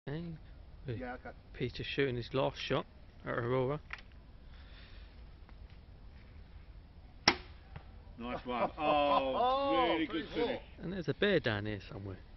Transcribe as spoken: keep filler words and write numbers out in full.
Okay. Yeah, okay. Peter shooting his last shot at Aurora. Nice one. Oh, really good finish. And there's a bear down here somewhere.